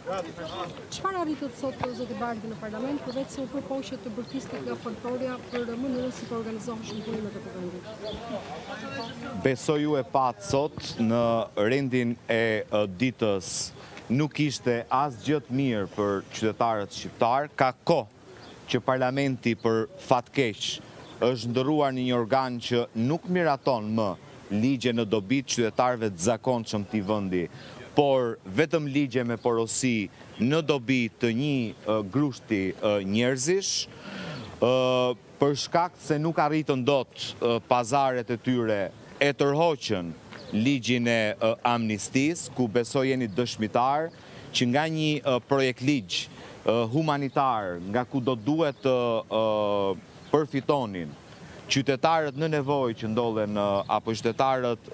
Çfarë arritët sot zoti Bardhi në parlament, përveç se u përpoqet të bërtiste nga folklorja për mënyrën si të organizoheshin punimet e kuvendit? Besoj ju e patë sot në rendin e ditës nuk ishte asgjë të mirë për qytetarët shqiptar, ka kohë që parlamenti për fatkeq është ndërruar në një organ që nuk miraton më ligje në dobi të qytetarëve të zakonshëm të këtij vendi, por vetëm ligje me porosi në dobi të një grushti njerëzish, për shkak se nuk arritën dot pazaret e tyre e tërhoqën ligjin e amnistisë, ku besoj jeni dëshmitar që nga një projekt ligj humanitar, nga ku do duhet të përfitonin qytetarët në nevojë që ndodhen apo qytetarët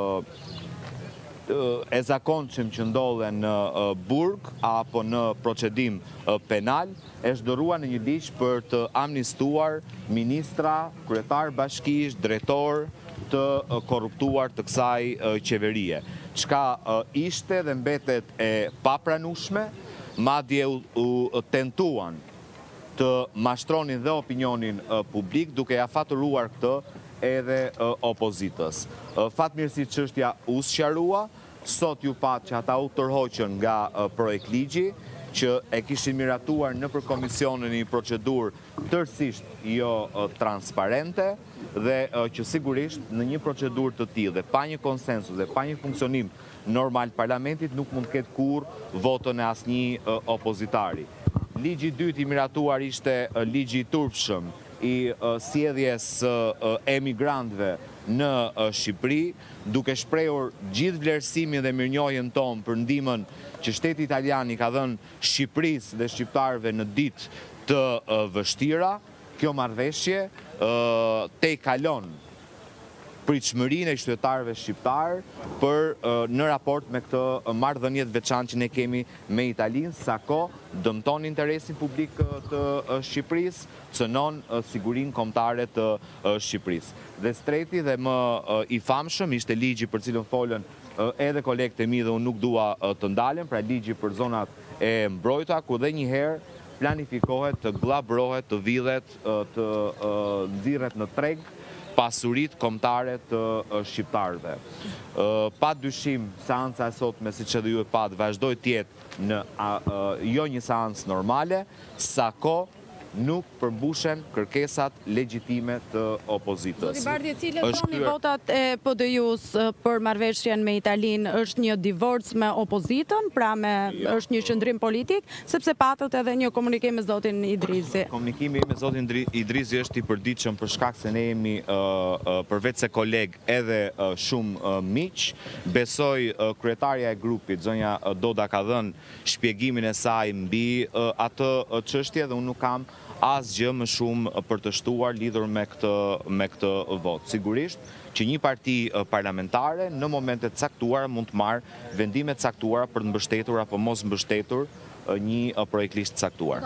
e zakonshëm që ndodhen në burg apo në procedim penal, është ndërruar në një ligj për të amnistuar ministra, kryetar bashkish, drejtor të korruptuar të kësaj qeverie. Çka ishte dhe mbetet e papranueshme, madje u tentuan të mashtronin dhe opinionin publik duke ja faturuar këtë edhe opozitës. Fatmirësisht çështja u sqarua, sot ju pat që ata u tërhoqën nga projekt ligji, që e kishin miratuar nëpër komisionin një procedurë tërësisht jo transparente dhe që sigurisht në një procedurë të tillë dhe pa një konsensus dhe pa një funksionim normal parlamentit nuk mund të ketë kurrë votën e asnjë opozitari. Ligji i dytë i miratuar ishte ligji i turpshëm i sjelljes emigrantëve në Shqipëri, duke shprehur gjithë vlerësimin dhe mirënjohjen tonë për ndihmën që shteti italian i ka dhënë Shqipërisë dhe shqiptarëve në ditë të vështira. Kjo marrëveshje te kalon pritshmërinë e qytetarëve shqiptar për në raport me këtë marrëdhënie të veçantë që ne kemi me Italinë, sa kohë dëmton interesin publik të Shqipërisë, cënon sigurinë kombëtare të Shqipërisë. Dhe treti dhe më i famshëm ishte ligji për cilën folën edhe kolegët e mi dhe unë nuk dua të ndalem, pra ligji për zonat e mbrojtura, ku dhe një herë planifikohet të glabrohet, të vidhet, të nxirret në treg pasuritë kombëtare të shqiptarëve. Pa dyshim, seanca e sotme, siç edhe ju e pat, vazhdoi të jetë në jo një seancë normale, sa kohë nuk përmbushen kërkesat legjitime të opozitës. Zoti Bardhi, cilët thoni votat e PD-jus për marrëveshjen me Italinë është një divorc me opozitën, pra është një qëndrim politik, sepse patët edhe një komunikim me zotin Idrizi. Komunikimi me zotin Idrizi është i përditshëm për shkak se ne jemi përveç se koleg edhe shumë miq. Besoj kryetarja e grupit, zonja Doda, ka dhënë shpjegimin e saj mbi atë çështje dhe unë nuk kam asgjë më shumë për të shtuar lidhur me këtë vot. Sigurisht që një parti parlamentare në momente të caktuara mund të marrë vendime të caktuara për të mbështetur apo mos mbështetur një projekt listë caktuar.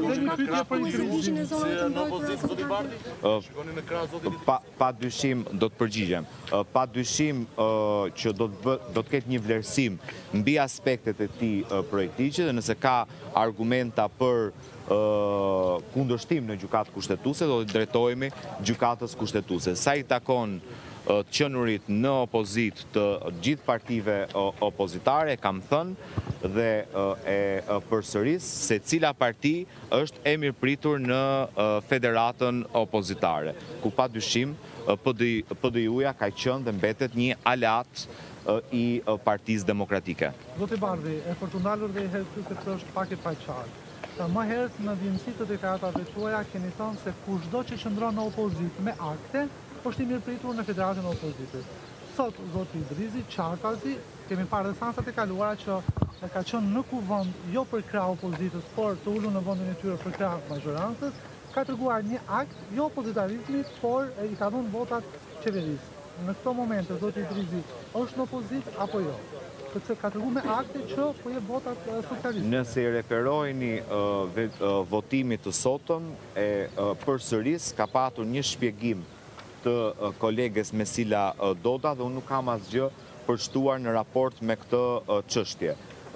Pa dyshim do të përgjigjem. Pa dyshim që do të ketë një vlerësim mbi aspektet e këtij projekti dhe nëse ka argumenta për kundërshtim në gjykatë kushtetuese, do të drejtohemi gjykatës kushtetuese. Sa i takon të qenurit në opozit të gjithë partive opozitare, kam thënë dhe e përsëris se cila parti është e mirëpritur në federatën opozitare, ku pa dyshim PD-ja ka qenë dhe mbetet një aleat i Partisë Demokratike. Zoti Bardhi, e për të ndalur dhe i herë këtë është pak e paqartë. Më herët në dhjënësitë të deklaratave tuaja keni thënë se kushdo që qëndron në opozit me akte, është i mirëpritur në Federatën e Opozitës. Sot, zoti Idrizi, qartazi, kemi parë dhe seansat e kaluara që ka qenë në kuvend jo për krah opozitës, por të ulur në vendin e tyre për krah mazhorancës, ka treguar një akt jo opozitarizmit, por i ka dhënë votat qeverisë. Në këto momente, zoti Idrizi, është në opozit apo jo? Sepse ka treguar me akte që po jep votat socialistë. Nëse i referoheni votimit të sotëm, përsëris ka patur një shpjegim të koleges Mesila Doda dhe unë nuk kam asgjë për shtuar në raport me këtë çështje.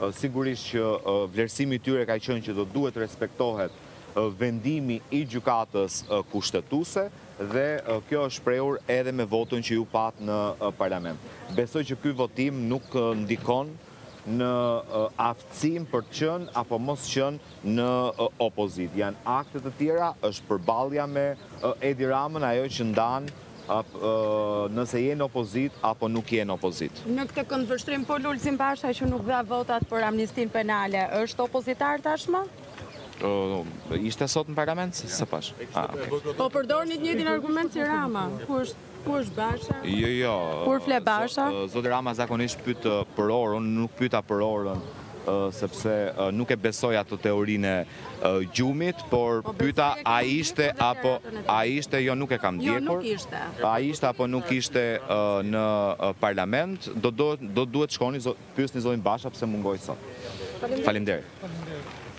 sigurisht që vlerësimi i tyre ka qenë që do duhet respektohet vendimi i gjykatës kushtetuese dhe kjo është shprehur edhe me votën që ju pat në parlament. Besoj që ky votim nuk ndikon në aftësim për të qenë apo mos qenë në opozit. Janë akte të tjera, është përballja me Edi Ramën, ajo që ndan nëse je në opozit apo nuk je në opozit. Në këtë këndvështrim, po Lulzim Basha që nuk dha votat për amnistin penale, është opozitar tashmë? Ishte sot në parlament, se pash. Po përdorni të njëjtin argument si Rama. Ku është Basha? Jo. Kur fle Basha? Zoti Rama zakonisht pyet për orën, nuk pyeta për orën, sepse nuk e besoj ato teorinë e gjumit, por pyeta a ishte, jo nuk e kam ndjekur. Jo, nuk ishte. A ishte apo nuk ishte në parlament, do duhet shkoni pyesni zotin Basha pse mungoi sot. Faleminderit.